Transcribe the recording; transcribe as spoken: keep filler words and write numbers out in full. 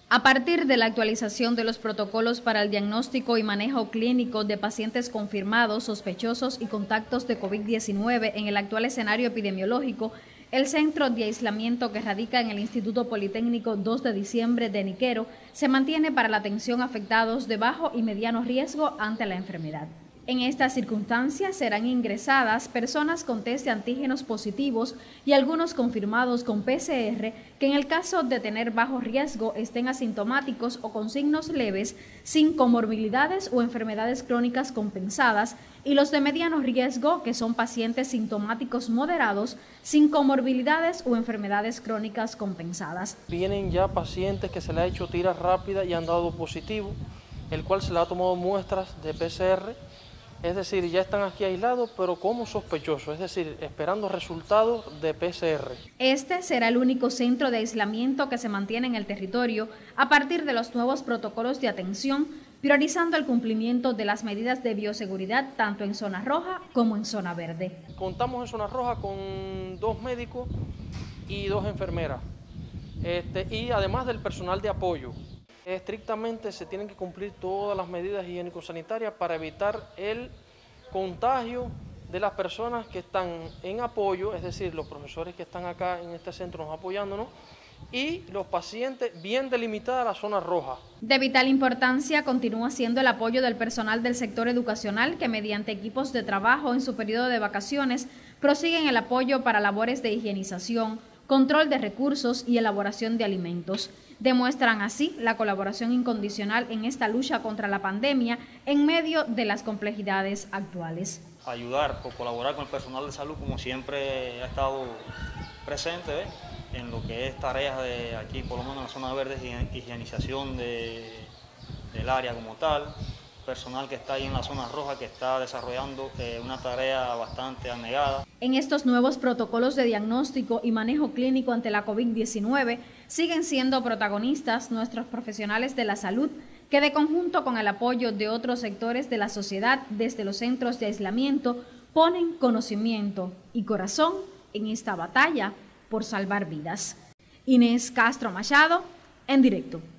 A partir de la actualización de los protocolos para el diagnóstico y manejo clínico de pacientes confirmados, sospechosos y contactos de COVID diecinueve en el actual escenario epidemiológico, el centro de aislamiento que radica en el Instituto Politécnico dos de diciembre de Niquero se mantiene para la atención a afectados de bajo y mediano riesgo ante la enfermedad. En estas circunstancias serán ingresadas personas con test de antígenos positivos y algunos confirmados con P C R que en el caso de tener bajo riesgo estén asintomáticos o con signos leves, sin comorbilidades o enfermedades crónicas compensadas, y los de mediano riesgo, que son pacientes sintomáticos moderados, sin comorbilidades o enfermedades crónicas compensadas. Vienen ya pacientes que se les ha hecho tiras rápidas y han dado positivo, el cual se le ha tomado muestras de P C R. Es decir, ya están aquí aislados, pero como sospechosos, es decir, esperando resultados de P C R. Este será el único centro de aislamiento que se mantiene en el territorio a partir de los nuevos protocolos de atención, priorizando el cumplimiento de las medidas de bioseguridad tanto en zona roja como en zona verde. Contamos en zona roja con dos médicos y dos enfermeras, este, y además del personal de apoyo. Estrictamente se tienen que cumplir todas las medidas higiénico-sanitarias para evitar el contagio de las personas que están en apoyo, es decir, los profesores que están acá en este centro nos apoyándonos, y los pacientes, bien delimitada la zona roja. De vital importancia continúa siendo el apoyo del personal del sector educacional que mediante equipos de trabajo en su periodo de vacaciones prosiguen el apoyo para labores de higienización, control de recursos y elaboración de alimentos. Demuestran así la colaboración incondicional en esta lucha contra la pandemia en medio de las complejidades actuales. Ayudar o colaborar con el personal de salud, como siempre ha estado presente, ¿eh? en lo que es tareas de aquí, por lo menos en la zona verde, higienización de, del área como tal. Personal que está ahí en la zona roja que está desarrollando eh, una tarea bastante abnegada. En estos nuevos protocolos de diagnóstico y manejo clínico ante la COVID diecinueve siguen siendo protagonistas nuestros profesionales de la salud que, de conjunto con el apoyo de otros sectores de la sociedad desde los centros de aislamiento, ponen conocimiento y corazón en esta batalla por salvar vidas. Inés Castro Machado, en directo.